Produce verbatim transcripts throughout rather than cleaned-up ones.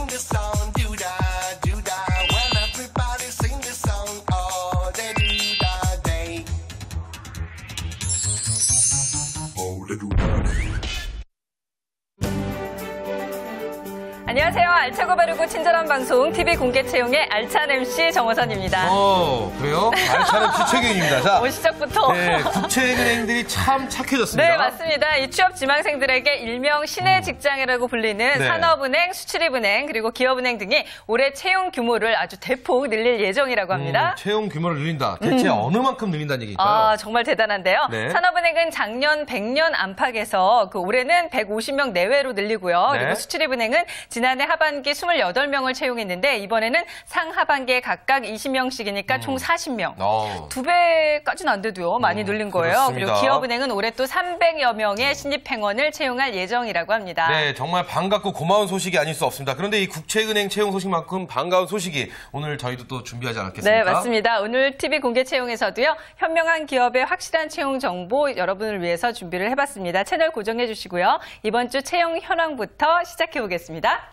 sing this song, do da, do da. Well, everybody sing this song all day, do da day. All day, do da day. 안녕하세요. 알차고 바르고 친절한 방송 티비 공개 채용의 알찬 엠씨 정호선입니다. 어, 그래요? 알찬 엠씨 최규인입니다. 자, 올 시작부터. 네, 국채은행들이 참 착해졌습니다. 네, 맞습니다. 이 취업 지망생들에게 일명 신의 직장이라고 불리는 네. 산업은행, 수출입은행, 그리고 기업은행 등이 올해 채용 규모를 아주 대폭 늘릴 예정이라고 합니다. 음, 채용 규모를 늘린다. 대체 음. 어느 만큼 늘린다는 얘기일까요? 아, 정말 대단한데요. 네. 산업은행은 작년 백 년 안팎에서 그 올해는 백오십 명 내외로 늘리고요. 네. 그리고 수출입은행은 지난해 하반기 이십팔 명을 채용했는데 이번에는 상하반기에 각각 이십 명씩이니까 음. 총 사십 명. 어. 두 배까지는 안 돼도요. 많이 늘린 거예요. 그렇습니다. 그리고 기업은행은 올해 또 삼백여 명의 신입행원을 채용할 예정이라고 합니다. 네, 정말 반갑고 고마운 소식이 아닐 수 없습니다. 그런데 이 국채은행 채용 소식만큼 반가운 소식이 오늘 저희도 또 준비하지 않았겠습니까? 네, 맞습니다. 오늘 티비 공개 채용에서도요. 현명한 기업의 확실한 채용 정보 여러분을 위해서 준비를 해봤습니다. 채널 고정해 주시고요. 이번 주 채용 현황부터 시작해 보겠습니다.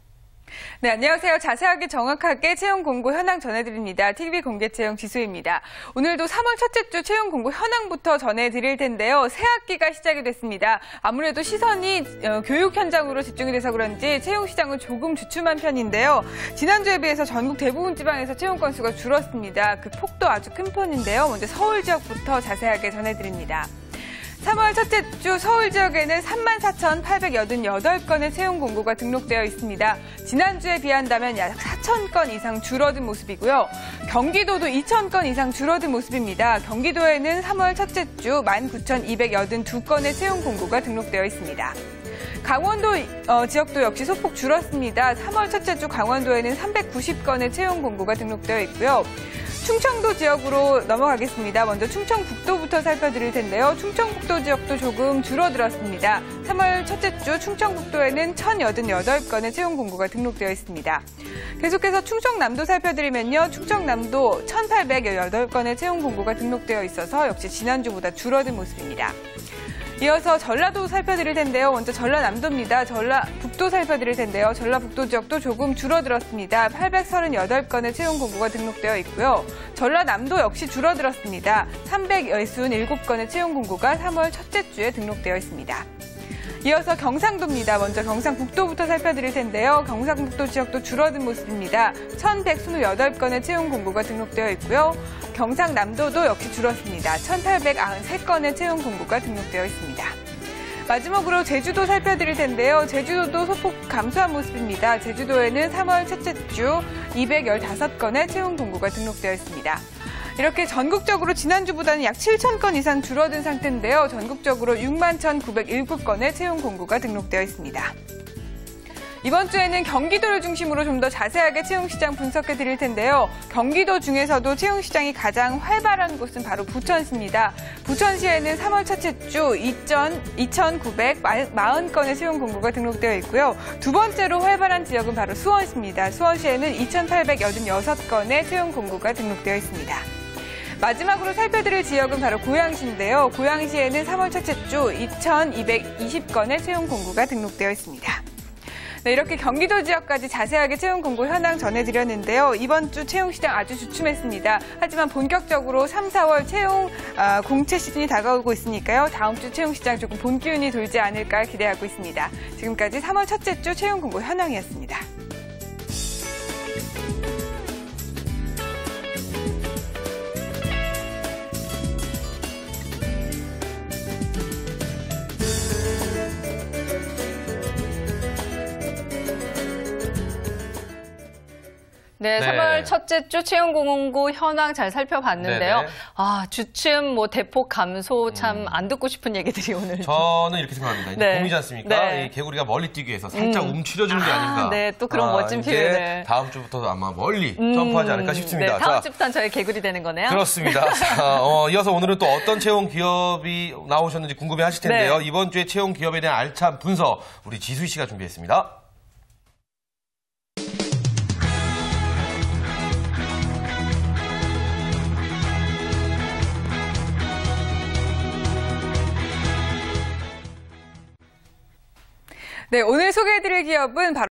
네, 안녕하세요. 자세하게 정확하게 채용 공고 현황 전해드립니다. 티비 공개 채용 지수입니다. 오늘도 삼월 첫째 주 채용 공고 현황부터 전해드릴 텐데요. 새 학기가 시작이 됐습니다. 아무래도 시선이 교육 현장으로 집중이 돼서 그런지 채용 시장은 조금 주춤한 편인데요. 지난주에 비해서 전국 대부분 지방에서 채용 건수가 줄었습니다. 그 폭도 아주 큰 편인데요. 먼저 서울 지역부터 자세하게 전해드립니다. 삼월 첫째 주 서울 지역에는 삼만 사천팔백팔십팔 건의 채용 공고가 등록되어 있습니다. 지난주에 비한다면 약 사천 건 이상 줄어든 모습이고요. 경기도도 이천 건 이상 줄어든 모습입니다. 경기도에는 삼월 첫째 주 만 구천이백팔십이 건의 채용 공고가 등록되어 있습니다. 강원도 어, 지역도 역시 소폭 줄었습니다. 삼월 첫째 주 강원도에는 삼백구십 건의 채용 공고가 등록되어 있고요. 충청도 지역으로 넘어가겠습니다. 먼저 충청북도부터 살펴드릴 텐데요. 충청북도 지역도 조금 줄어들었습니다. 삼월 첫째 주 충청북도에는 천팔십팔 건의 채용 공고가 등록되어 있습니다. 계속해서 충청남도 살펴드리면요. 충청남도 천팔백십팔 건의 채용 공고가 등록되어 있어서 역시 지난주보다 줄어든 모습입니다. 이어서 전라도 살펴드릴 텐데요. 먼저 전라남도입니다. 전라북도 살펴드릴 텐데요. 전라북도 지역도 조금 줄어들었습니다. 팔백삼십팔 건의 채용 공고가 등록되어 있고요. 전라남도 역시 줄어들었습니다. 삼백육십칠 건의 채용 공고가 삼월 첫째 주에 등록되어 있습니다. 이어서 경상도입니다. 먼저 경상북도부터 살펴드릴 텐데요. 경상북도 지역도 줄어든 모습입니다. 천백이십팔 건의 채용 공고가 등록되어 있고요. 경상남도도 역시 줄었습니다. 천팔백구십삼 건의 채용 공고가 등록되어 있습니다. 마지막으로 제주도 살펴드릴 텐데요. 제주도도 소폭 감소한 모습입니다. 제주도에는 삼월 첫째 주 이백십오 건의 채용 공고가 등록되어 있습니다. 이렇게 전국적으로 지난주보다는 약 칠천 건 이상 줄어든 상태인데요. 전국적으로 육만 천구백칠 건의 채용 공고가 등록되어 있습니다. 이번 주에는 경기도를 중심으로 좀 더 자세하게 채용시장 분석해 드릴 텐데요. 경기도 중에서도 채용시장이 가장 활발한 곳은 바로 부천시입니다. 부천시에는 삼월 첫째 주 이천구백사십 건의 채용 공고가 등록되어 있고요. 두 번째로 활발한 지역은 바로 수원시입니다. 수원시에는 이천팔백팔십육 건의 채용 공고가 등록되어 있습니다. 마지막으로 살펴드릴 지역은 바로 고양시인데요. 고양시에는 삼월 첫째 주 이천이백이십 건의 채용 공고가 등록되어 있습니다. 네, 이렇게 경기도 지역까지 자세하게 채용 공고 현황 전해드렸는데요. 이번 주 채용 시장 아주 주춤했습니다. 하지만 본격적으로 삼, 사월 채용 아, 공채 시즌이 다가오고 있으니까요. 다음 주 채용 시장 조금 본 기운이 돌지 않을까 기대하고 있습니다. 지금까지 삼월 첫째 주 채용 공고 현황이었습니다. 네, 네. 삼월 첫째 주 채용 공고 현황 잘 살펴봤는데요. 네네. 아, 주춤, 뭐 대폭 감소 참 안 듣고 싶은 얘기들이 오늘. 저는 이렇게 생각합니다. 이제 네. 봄이지 않습니까? 네. 이 개구리가 멀리 뛰기 위해서 살짝 음. 움츠려주는 게 아닌가. 아, 네, 또 그런 멋진 이제 표현을. 다음 주부터 아마 멀리 음, 점프하지 않을까 싶습니다. 네, 다음 자, 주부터는 저희 개구리 되는 거네요. 그렇습니다. 자, 어, 이어서 오늘은 또 어떤 채용 기업이 나오셨는지 궁금해 하실 텐데요. 네. 이번 주에 채용 기업에 대한 알찬 분석 우리 지수희 씨가 준비했습니다. 네, 오늘 소개해드릴 기업은 바로